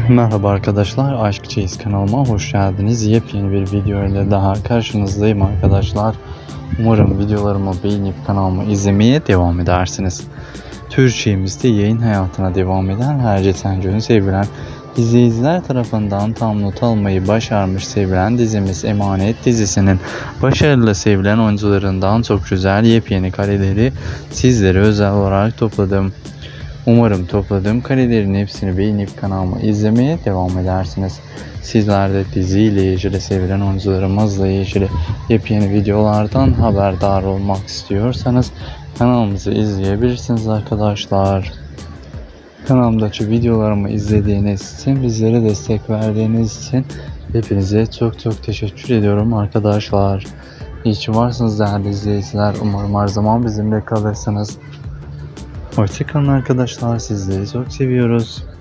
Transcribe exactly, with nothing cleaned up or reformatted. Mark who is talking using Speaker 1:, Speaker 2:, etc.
Speaker 1: Merhaba arkadaşlar, Aşk Çeyiz kanalıma hoş geldiniz. Yepyeni bir video ile daha karşınızdayım arkadaşlar. Umarım videolarımı beğenip kanalımı izlemeye devam edersiniz. Türkçemizde yayın hayatına devam eden her geçen gün sevilen, izleyiciler tarafından tam not almayı başarmış sevilen dizimiz Emanet dizisinin başarılı sevilen oyuncularından çok güzel yepyeni kareleri sizlere özel olarak topladım. Umarım topladığım karelerin hepsini beğenip kanalımı izlemeye devam edersiniz. Sizler de diziyle ilgili, sevilen oyuncularımızla ilgili yepyeni videolardan haberdar olmak istiyorsanız kanalımızı izleyebilirsiniz arkadaşlar. Kanalımdaki videolarımı izlediğiniz için, bizlere destek verdiğiniz için hepinize çok çok teşekkür ediyorum arkadaşlar. İyi ki varsınız değerli izleyiciler. Umarım her zaman bizimle kalırsınız. Hoşçakalın arkadaşlar. Sizleri çok seviyoruz.